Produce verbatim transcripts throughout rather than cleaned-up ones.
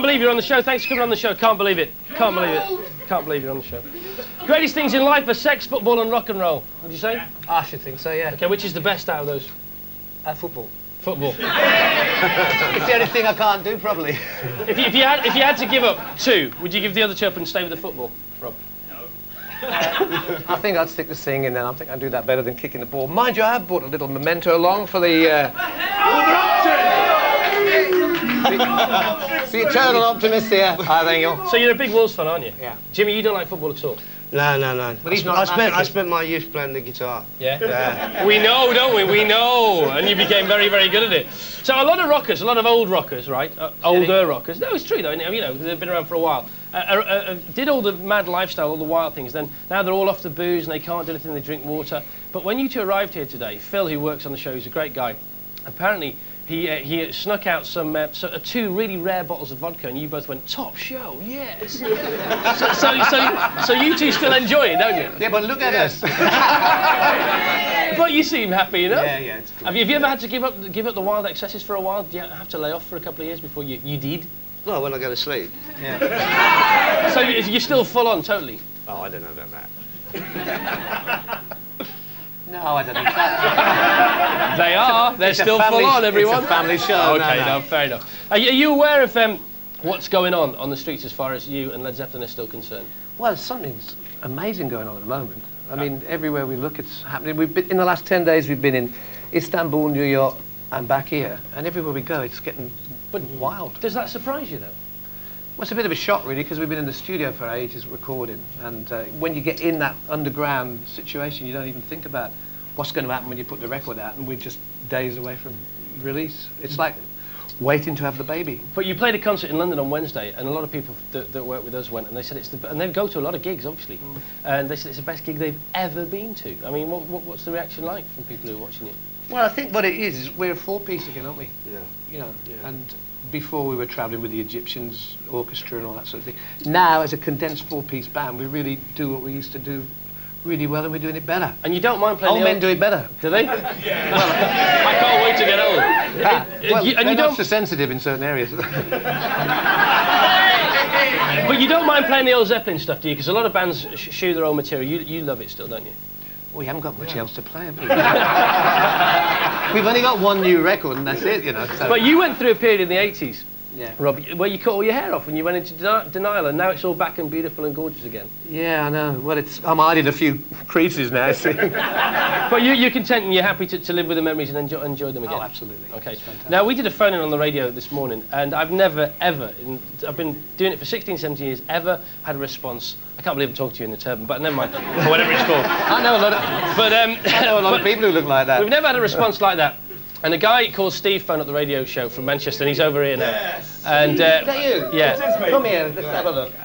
believe you're on the show. Thanks for coming on the show. Can't believe it. Can't believe it. Can't believe you're on the show. Greatest things in life are sex, football and rock and roll. Would you say? I should think so, yeah. Okay, which is the best out of those? Uh, football. Football. It's the only thing I can't do, probably. If you, if, you had, if you had to give up two, would you give the other two up and stay with the football, Rob? Uh, I think I'd stick to singing then. I think I'd do that better than kicking the ball. Mind you, I have brought a little memento along for the... Uh, the, the eternal optimist here. I think you're... So you're a big Wolves fan, aren't you? Yeah. Jimmy, you don't like football at all? No, no, no. But he's not I spent, I masochist. spent my youth playing the guitar. Yeah? Yeah. We know, don't we? We know. And you became very, very good at it. So a lot of rockers, a lot of old rockers, right? Uh, older rockers. No, it's true, though. You know, they've been around for a while. Uh, uh, uh, did all the mad lifestyle, all the wild things. Then now they're all off the booze and they can't do anything. They drink water. But when you two arrived here today, Phil, who works on the show, he's a great guy. Apparently, he uh, he snuck out some uh, so, uh, two really rare bottles of vodka, and you both went top show, yes. so, so so so you two still enjoy it, don't you? Yeah, but look at us. But you seem happy enough. Yeah, yeah. It's good. Have you, have you ever had to give up give up the wild excesses for a while? Do you have to lay off for a couple of years before you you did? Well, when I go to sleep. Yeah. So you, you're still full on, totally. Oh, I don't know about that. No, I don't think so. They are. They're It's a still family- full on, everyone. It's a family show. Okay, no, no, no. fair enough. Are you, are you aware of um, what's going on on the streets as far as you and Led Zeppelin are still concerned? Well, something's amazing going on at the moment. I mean, everywhere we look, it's happening. We've been, in the last ten days, we've been in Istanbul, New York, and back here. And everywhere we go, it's getting But wild. Does that surprise you, though? Well, it's a bit of a shock, really, because we've been in the studio for ages recording. And uh, when you get in that underground situation, you don't even think about what's going to happen when you put the record out, and we're just days away from release. It's like waiting to have the baby. But you played a concert in London on Wednesday, and a lot of people that, that work with us went, and they said it's the, and they go to a lot of gigs, obviously, mm. and they said it's the best gig they've ever been to. I mean, what, what, what's the reaction like from people who are watching it? Well, I think what it is is we're a four-piece again, aren't we? Yeah. You know, Yeah. and before we were travelling with the Egyptians orchestra and all that sort of thing. Now, as a condensed four-piece band, we really do what we used to do really well, and we're doing it better. And you don't mind playing Old the men old... do it better. Do they? Yeah. Well, I can't wait to get old. Ah, well, you, and they're you not don't... so sensitive in certain areas. But you don't mind playing the old Zeppelin stuff, do you? Because a lot of bands sh shoe their own material. You, you love it still, don't you? We haven't got much yeah. else to play, have we? We've only got one new record, and that's it, you know. So. But you went through a period in the eighties, yeah. Rob, where you cut all your hair off and you went into deni denial, and now it's all back and beautiful and gorgeous again. Yeah, I know. Well, it's I'm hiding a few creases now, see. But you, you're content and you're happy to, to live with the memories and enjoy, enjoy them again? Oh, absolutely. Okay. Now, we did a phone-in on the radio this morning, and I've never, ever, in, I've been doing it for sixteen, seventeen years, ever had a response. I can't believe I'm talking to you in the turban, but never mind, or whatever it's called. I know a lot of, but, um, I know a lot of people who look like that. We've never had a response like that. And a guy called Steve phoned up the radio show from Manchester, and he's over here now. Yes. And, uh, Is that you? Yeah. Come here, let's have a look.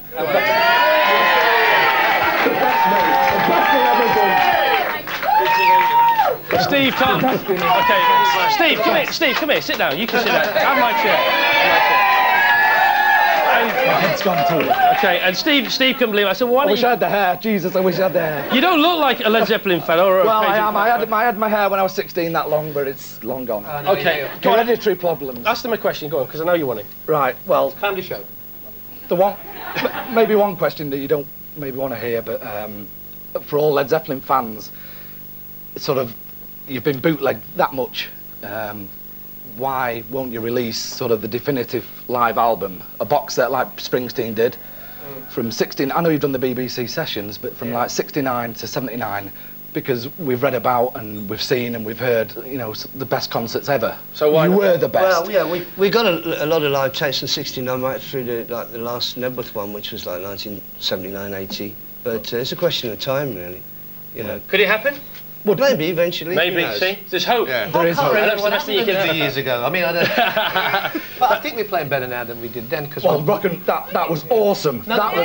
Steve, come. Okay. Steve, come here. Steve, come here. Sit down. You can sit down. Have my chair. Have my chair. And, My head's gone too. okay, and Steve, Steve couldn't believe it. I said, well, why I don't wish you... I had the hair. Jesus, I wish I had the hair. You don't look like a Led Zeppelin fan or a Well, crazy I am. fan. I had, I had my hair when I was sixteen that long, but it's long gone. Oh, no, Okay, go on. Hereditary problems. Ask them a question, go on, because I know you want it. Right, well, Family show. the one, maybe one question that you don't maybe want to hear, but um, for all Led Zeppelin fans, sort of, you've been bootlegged that much. Um, why won't you release sort of the definitive live album, a box set like Springsteen did, mm. from sixteen? I know you've done the B B C sessions, but from yeah. like sixty-nine to seventy-nine, because we've read about and we've seen and we've heard, you know, the best concerts ever. So why you not? were the best? Well, yeah, we we got a, a lot of live tapes in sixty-nine right through the like the last Nebworth one, which was like nineteen seventy-nine, eighty. But uh, it's a question of time, really. You know. Could it happen? Well, maybe eventually. Maybe. who knows? See, there's hope. Yeah. There is hope. That's the best thing you can Two do. years ago. I mean, I don't. But I think we're playing better now than we did then. Because Well, rock and that that was awesome. No, that was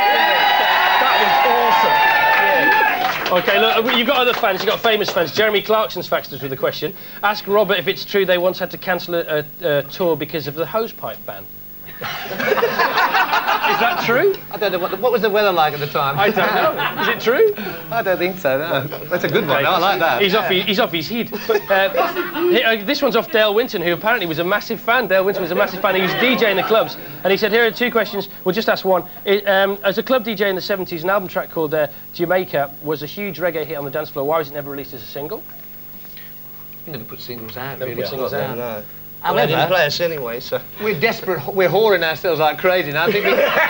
that was awesome. Okay, look, you've got other fans, you've got famous fans. Jeremy Clarkson's faxed us with a question. Ask Robert if it's true they once had to cancel a, a, a tour because of the hosepipe ban. Is that true? I don't know, what, what was the weather like at the time? I don't know. Is it true? I don't think so, no. That's a good one, no, I like that. He's off, he's off his head. Uh, he- uh, this one's off Dale Winton, who apparently was a massive fan. Dale Winton was a massive fan. He was DJing the clubs. And he said, here are two questions. We'll just ask one. It, um, as a club D J in the seventies, an album track called uh, Jamaica was a huge reggae hit on the dance floor. Why was it never released as a single? You never put singles out, Never really. put singles out. No. Well, they didn't play us anyway, so... We're desperate, we're whoring ourselves like crazy now. I think we,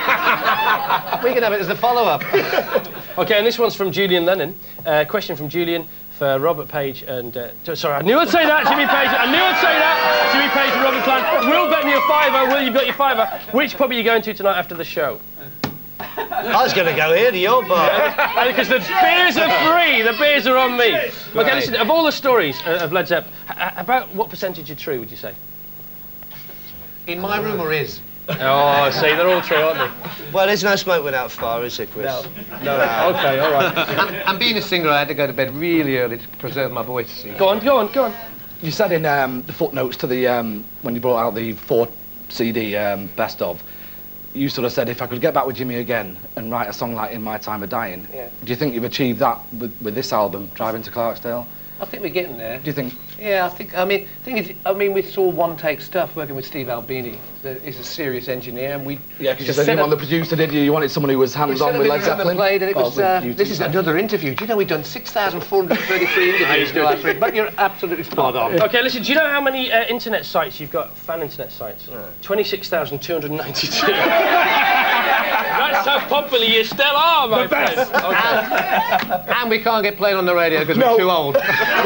we can have it as a follow-up. OK, and this one's from Julian Lennon. Uh, question from Julian for Robert Page and... Uh, sorry, I knew I'd say that, Jimmy Page. I knew I'd say that. Jimmy Page and Robert Klein. Will, bet me a fiver. Will, you've got your fiver. Which pub are you going to tonight after the show? I was going to go here to your bar. Because the beers are free. The beers are on me. OK, Right. listen, of all the stories uh, of Led Zeppelin, about what percentage are true, would you say? In my rumour is. Oh, see, they're all true, aren't they? Well, there's no smoke without fire, is there, Chris? No. OK, all right. and, and being a singer, I had to go to bed really early to preserve my voice. Go on, go on, go on. You said in um, the footnotes to the um, when you brought out the four C D um, best of, you sort of said if I could get back with Jimmy again and write a song like In My Time of Dying, yeah. do you think you've achieved that with, with this album, Driving to Clarksdale? I think we're getting there. Do you think? Yeah, I think, I mean, thing is, I mean, it's all one-take stuff, working with Steve Albini. He's a serious engineer, and we... Yeah, because you just said you set wanted up- the producer, did you? You wanted someone who was hands-on with Led Zeppelin? Played, and it was, Oh, uh, with this is YouTube. another interview. Do you know we've done six thousand four hundred thirty-three interviews now, actually, but you're absolutely spot on. OK, listen, do you know how many uh, internet sites you've got, fan internet sites? No. twenty-six thousand two hundred ninety-two. That's how popular you still are, my friend. Okay. And we can't get played on the radio because No. we're too old. Well,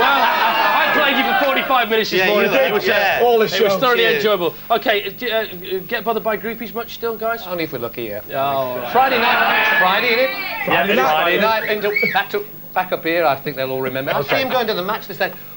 I played you for forty-five minutes this Yeah, morning. you did, It was, uh, yeah. All the it was show. thoroughly Yeah. enjoyable. OK, uh, do, uh, get bothered by groupies much still, guys? Only if we're lucky, yeah. Oh, all right. Friday night, Friday, innit? Friday night. Friday night, into, back to back up here. I think they'll all remember. I see him going to the match this day.